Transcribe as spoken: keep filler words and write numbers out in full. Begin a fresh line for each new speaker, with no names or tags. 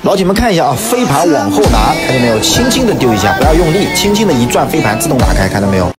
老铁们看一下啊，飞盘往后拿，看见没有？轻轻的丢一下，不要用力，轻轻的一转，飞盘自动打开，看到没有？